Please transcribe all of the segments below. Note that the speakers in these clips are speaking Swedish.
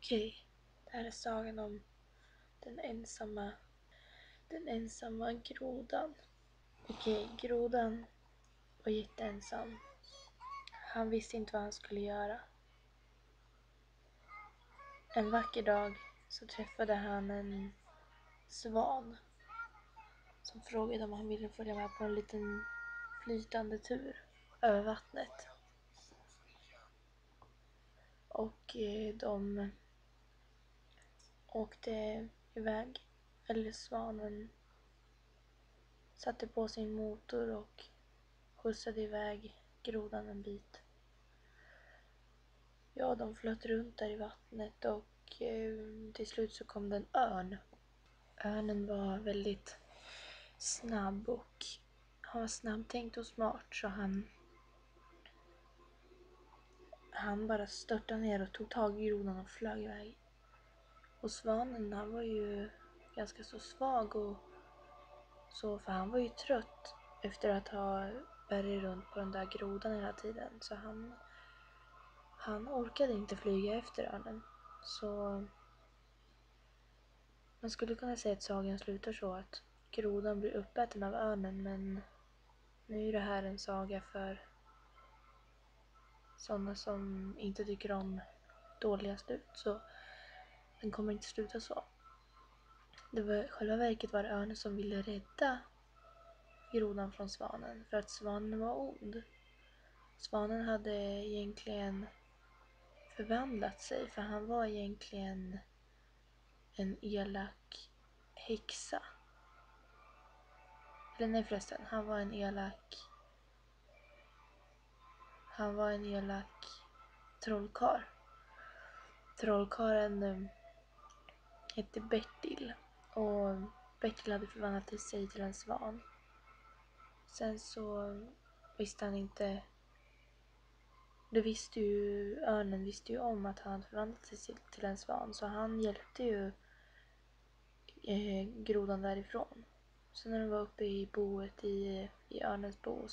Okej, det här är sagan om den ensamma grodan. Grodan var jätteensam. Han visste inte vad han skulle göra. En vacker dag så träffade han en svan som frågade om han ville följa med på en liten flytande tur över vattnet. Och de åkte iväg. Eller svanen satte på sin motor och skjutsade iväg grodan en bit. Ja, de flöt runt där i vattnet och till slut så kom det en örn. Örnen var väldigt snabb och han var snabbtänkt och smart, så han bara störtade ner och tog tag i grodan och flög iväg. Och svanen, han var ju ganska så svag och så, för han var ju trött efter att ha bärit runt på den där grodan hela tiden, så han orkade inte flyga efter örnen. Så man skulle kunna säga att sagan slutar så att grodan blir uppäten av örnen, men nu är det här en saga för sådana som inte tycker om dåliga slut, så den kommer inte sluta så. Själva verket var det örnen som ville rädda grodan från svanen, för att svanen var ond. Svanen hade egentligen förvandlat sig, för han var egentligen en elak häxa. Eller nej förresten, han var en elak trollkarl. Trollkarlen hette Bertil, och Bertil hade förvandlat sig till en svan. Sen så visste han inte, örnen visste ju om att han förvandlat sig till en svan, så han hjälpte ju grodan därifrån. Så när de var uppe i boet i örnens bo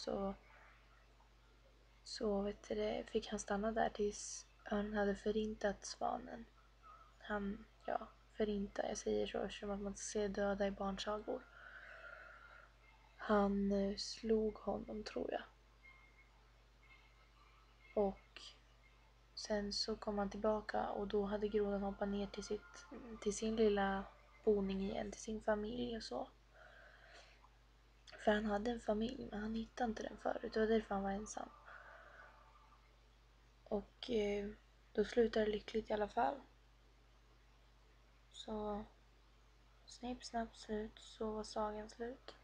så fick han stanna där tills örnen hade förintat svanen. Jag säger så som att man ser döda i barnsagor. Han slog honom, tror jag. Och sen så kom han tillbaka, och då hade grodan hoppat ner till sin lilla boning igen, till sin familj och så. För han hade en familj, men han hittade inte den förut. Det var därför han var ensam. Och då slutade det lyckligt i alla fall. Så snipp, snapp, slut, så var sagan slut.